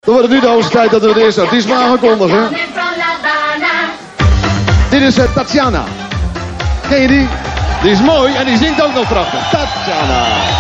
Dan wordt het nu de hoogste tijd dat we de eerste artiest maar aankondigen. Dit is Tatiana. Ken je die? Die is mooi en die zingt ook nog prachtig. Tatiana.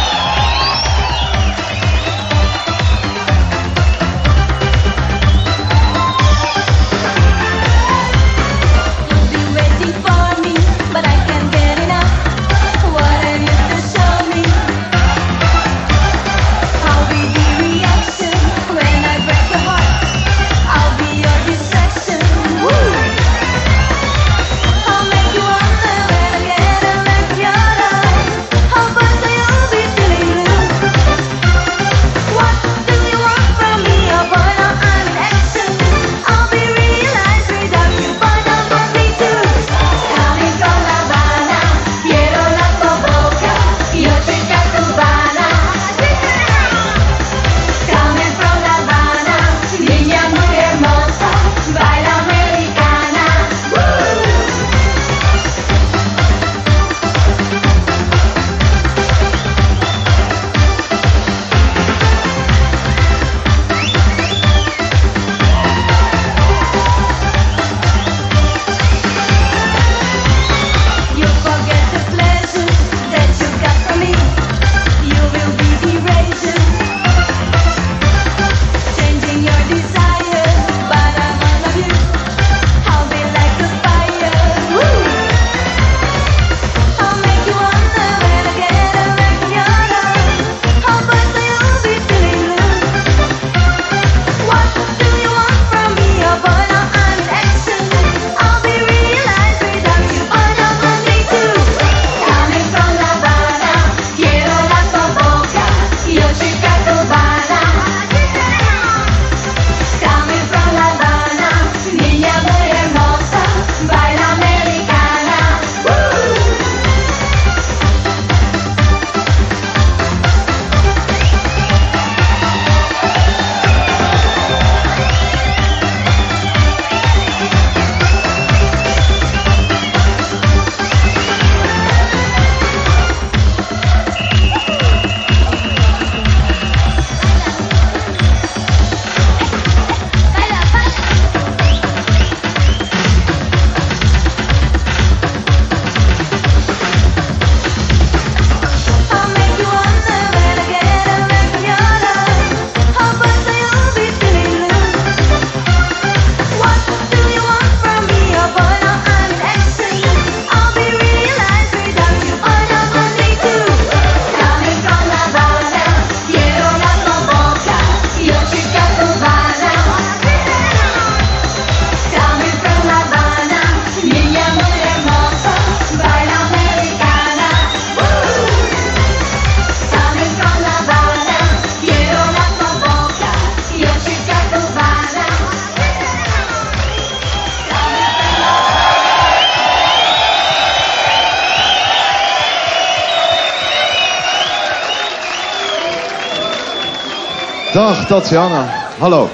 Dag Tatiana, hallo.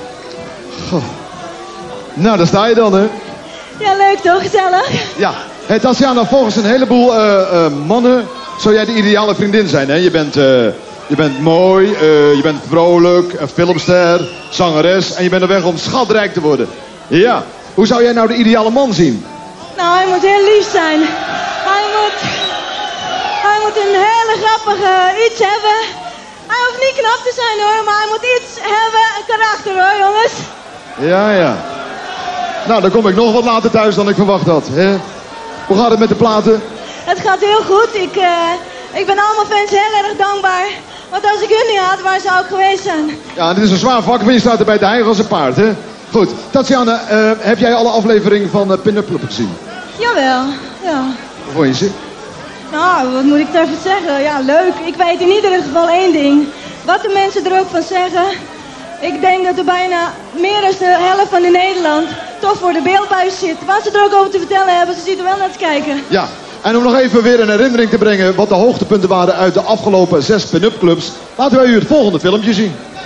Goh. Nou, daar sta je dan, hè? Ja, leuk toch? Gezellig? Ja. Hey, Tatiana, volgens een heleboel mannen zou jij de ideale vriendin zijn, hè? Je bent mooi, je bent vrolijk, een filmster, zangeres en je bent op weg om schatrijk te worden. Ja. Hoe zou jij nou de ideale man zien? Nou, hij moet heel lief zijn. Hij moet een hele grappige iets hebben. Hij hoeft niet knap te zijn hoor, maar hij moet iets hebben, een karakter hoor jongens. Ja, ja. Nou, dan kom ik nog wat later thuis dan ik verwacht had. Hè? Hoe gaat het met de platen? Het gaat heel goed. Ik ben allemaal fans heel erg dankbaar. Want als ik hun niet had, waar zou ik geweest zijn? Ja, dit is een zwaar vak, maar je staat erbij te hijgen als een paard, hè? Goed. Tatiana, heb jij alle afleveringen van Pin-Up Club gezien? Jawel, ja. Hoe vond je ze? Nou, wat moet ik er even zeggen? Ja, leuk. Ik weet in ieder geval één ding. Wat de mensen er ook van zeggen. Ik denk dat er bijna meer dan de helft van in Nederland toch voor de beeldbuis zit. Wat ze er ook over te vertellen hebben, ze zitten wel naar te kijken. Ja, en om nog even weer een herinnering te brengen wat de hoogtepunten waren uit de afgelopen 6 Pin-Up Clubs, laten wij u het volgende filmpje zien.